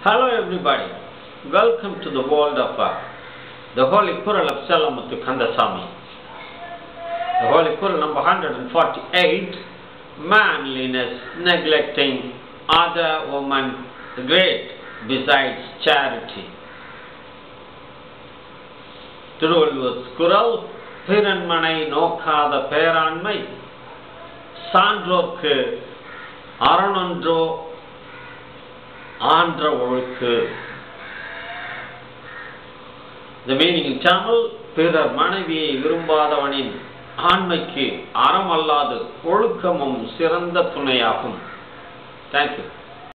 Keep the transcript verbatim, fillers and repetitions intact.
Hello everybody, welcome to the world of uh, the Holy Kural of Sellamuthu Kandasamy. The Holy Kural number one hundred forty-eight, Manliness, neglecting other women great besides charity. Thiruvalluvar குறள், பிறன்மனை நோக்காத பேராண்மை சான்றோர்க்கு அறனொன்றோ ஆன்ற ஒழுக்கு. The meaning in Tamil, பிறர் மனைவியை விரும்பாதவனின் ஆண்மைக்கு அறம் அல்லாது ஒழுக்கமும் சிறந்த துணையாகும். Thank you.